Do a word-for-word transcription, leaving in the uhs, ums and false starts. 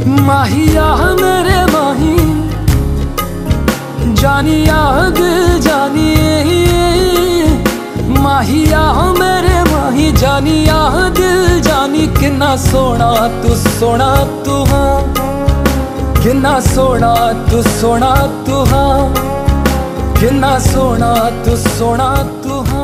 माहिया मेरे माही जानिया दिल जानिए, माहिया मेरे माही जानिया दिल जानी। किन्ना सोना तू सोना तू हाँ, किन्ना सोना तू सोना तू हाँ, किन्ना सोना तू सोना तू हाँ।